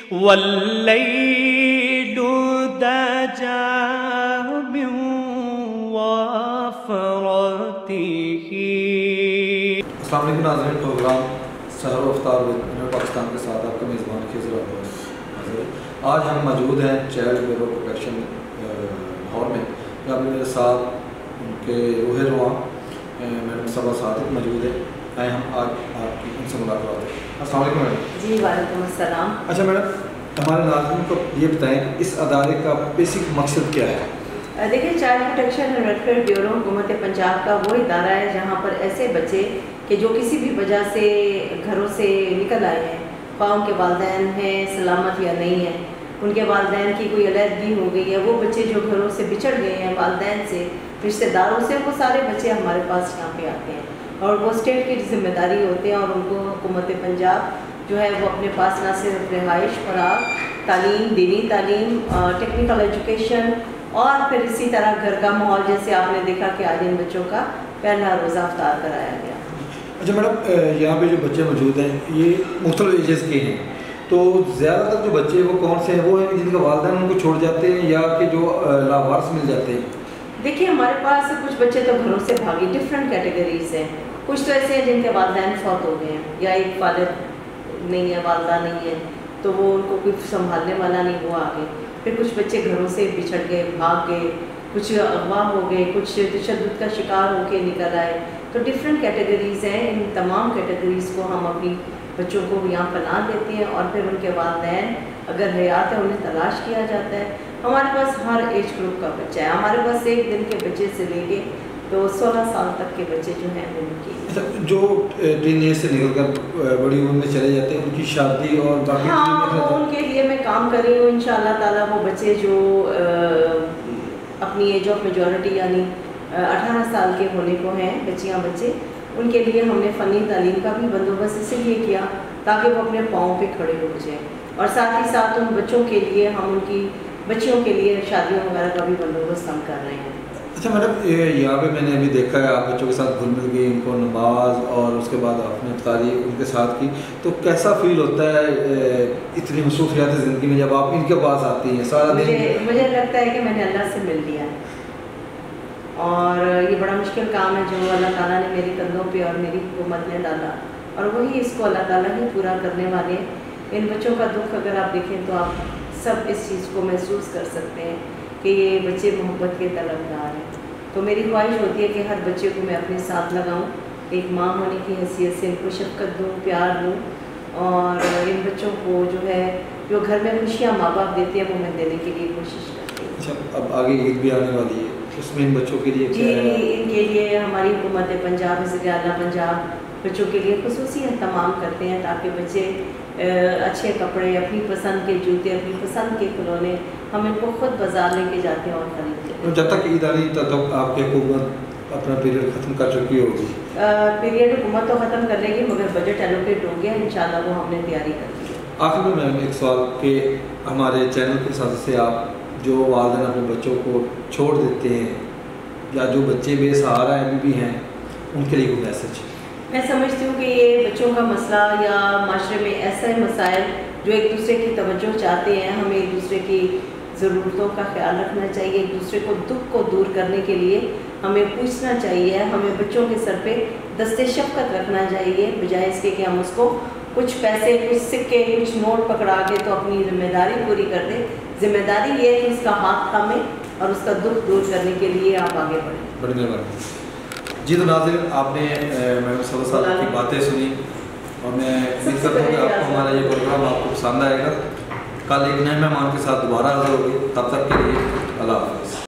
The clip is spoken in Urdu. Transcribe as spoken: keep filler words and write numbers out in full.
والليل دجى من وفرته. السلام علیکم ناظرین، پروگرام سحر و افطار پاکستان کے ساتھ آپ کا میزبان خضر عباس حاضر ہے۔ آج ہم موجود ہیں چائلڈ لیبر پروٹیکشن لاہور میں، جہاں پہ میرے ساتھ ان کے روح رواں میڈم صبا صادق موجود ہے۔ آئے ہم آج آپ کی ان سے ملاقات ہے۔ السلام علیکم میڈم۔ جی وعلیکم السلام۔ اچھا میڈم، ہمارے ناظرین کو یہ بتائیں کہ اس ادارے کا بیسک مقصد کیا ہے؟ دیکھیں، child protection and welfare bureau حکومت پنجاب کا وہ ادارہ ہے جہاں پر ایسے بچے کہ جو کسی بھی وجہ سے گھروں سے نکل آئے ہیں، خواہ ان کے والدین ہیں سلامت یا نہیں ہیں، ان کے والدین کی کوئی علیحدگی ہو گئی ہے، وہ بچے جو گھروں سے بچھڑ گئے ہیں والدین سے، رشتہ داروں سے، وہ سارے بچے ہمارے پاس یہاں پہ آتے ہیں اور وہ اسٹیٹ کی ذمہ داری ہوتے ہیں اور ان کو حکومت پنجاب جو ہے وہ اپنے پاس نہ صرف رہائش، خوراک، تعلیم، دینی تعلیم، ٹیکنیکل ایجوکیشن اور پھر اسی طرح گھر کا ماحول، جیسے آپ نے دیکھا کہ آج ان بچوں کا پہلا روزہ افطار کرایا گیا۔ اچھا میڈم، یہاں پہ جو بچے موجود ہیں یہ مختلف ایجز کے ہیں، تو زیادہ تر جو بچے وہ کون سے ہیں؟ وہ ہیں جن کے والدین ان کو چھوڑ جاتے ہیں یا کہ جو لاوارث مل جاتے ہیں؟ دیکھیے، ہمارے پاس کچھ بچے تو گھروں سے بھاگی، ڈفرینٹ کیٹیگریز ہیں۔ کچھ تو ایسے ہیں جن کے والدین فوت ہو گئے ہیں یا ایک والد نہیں ہے، والدہ نہیں ہے، تو وہ ان کو کچھ سنبھالنے والا نہیں ہوا آگے۔ پھر کچھ بچے گھروں سے بچھڑ گئے، بھاگ گئے، کچھ اغوا ہو گئے، کچھ تشدد کا شکار ہو کے نکل آئے۔ تو ڈفرینٹ کیٹیگریز ہیں، ان تمام کیٹیگریز کو ہم اپنی بچوں کو یہاں پناہ دیتے ہیں اور پھر ان کے والدین اگر حیات ہے انہیں تلاش کیا جاتا ہے۔ ہمارے پاس ہر ایج گروپ کا بچہ ہے، ہمارے پاس ایک دن کے بچے سے لے کے تو سولہ سال تک کے بچے جو ہیں ان کی جو ٹین ایج سے نکل کر بڑی عمر میں چلے جاتے ہیں ان کی شادی اور باقی ہاں ان کے لیے میں کام کر رہی ہوں انشاءاللہ تعالیٰ۔ وہ بچے جو اپنی ایج آف میجورٹی یعنی اٹھارہ سال کے ہونے کو ہیں، بچیاں بچے، ان کے لیے ہم نے فنی تعلیم کا بھی بندوبست اس لیے کیا تاکہ وہ اپنے پاؤں پہ کھڑے ہو جائیں، اور ساتھ ہی ساتھ ان بچوں کے لیے ہم ان کی بچیوں کے لیے شادیوں وغیرہ کا بھی بندوبست ہم کر رہے ہیں۔ اچھا میڈم، یہاں پہ میں نے ابھی دیکھا ہے آپ بچوں کے ساتھ گھل مل گئی، ان کو نماز اور اس کے بعد آپ نے افطاری ان کے ساتھ کی، تو کیسا فیل ہوتا ہے اتنی مصروفیات زندگی میں جب آپ ان کے پاس آتی ہیں سارا دن؟ مجھے لگتا ہے کہ میں نے اللہ سے مل لیا، اور یہ بڑا مشکل کام ہے جو اللہ تعالیٰ نے میری کندھوں پہ اور میری حکومت نے ڈالا، اور وہی اس کو اللہ تعالیٰ ہی پورا کرنے والے ہیں۔ ان بچوں کا دکھ اگر آپ دیکھیں تو آپ سب اس چیز کو محسوس کر سکتے ہیں کہ یہ بچے محبت کے طلبگار ہیں۔ تو میری خواہش ہوتی ہے کہ ہر بچے کو میں اپنے ساتھ لگاؤں، ایک ماں ہونے کی حیثیت سے ان کو شفقت دوں، پیار دوں، اور ان بچوں کو جو ہے جو گھر میں خوشیاں ماں باپ دیتے ہیں وہ میں دینے کے لیے کوشش کرتی ہوں۔ اچھا، اب آگے عید بھی آنے والی ہے، اس میں ان بچوں کے لیے جی ان کے لیے ہماری حکومت پنجاب وزیر اعلیٰ پنجاب بچوں کے لیے خصوصی اہتمام کرتے ہیں تاکہ بچے اچھے کپڑے، اپنی پسند کے جوتے، اپنی پسند کے کھلونے ہم ان کو خود بازار لے کے جاتے ہیں اور خریدتے ہیں۔ جب تک عید آنی تب تک آپ کی حکومت اپنا پیریڈ ختم کر چکی ہوگی؟ پیریڈ حکومت تو ختم کر لے گی مگر بجٹ ایلوکیٹ ہو گیا، انشاءاللہ وہ ہم نے تیاری کر لی ہے۔ آخر میں میم ایک سوال کہ ہمارے چینل کے ساتھ سے آپ جو والدین اپنے بچوں کو چھوڑ دیتے ہیں یا جو بچے بے سہارا ابھی بھی ہیں ان کے لیے کوئی میسج؟ میں سمجھتی ہوں کہ یہ بچوں کا مسئلہ یا معاشرے میں ایسے مسائل جو ایک دوسرے کی توجہ چاہتے ہیں، ہمیں ایک دوسرے کی ضرورتوں کا خیال رکھنا چاہیے، ایک دوسرے کو دکھ کو دور کرنے کے لیے ہمیں پوچھنا چاہیے، ہمیں بچوں کے سر پہ دست شفقت رکھنا چاہیے، بجائے اس کے کہ ہم اس کو کچھ پیسے، کچھ سکے، کچھ نوٹ پکڑا کے تو اپنی ذمہ داری پوری کر دیں۔ ذمہ داری یہ ہے کہ اس کا ہاتھ تھامیں اور اس کا دکھ دور کرنے کے لیے آپ آگے بڑھیں۔ بڑی مہربانی جی۔ تو ناظرین، آپ نے میڈم صبا صادق کی باتیں سنی اور میں امید کرتا ہوں کہ آپ کو ہمارا یہ پروگرام آپ کو پسند آئے گا۔ کل ایک نئے مہمان کے ساتھ دوبارہ حاضر ہوگی، تب تک کے لیے اللہ حافظ۔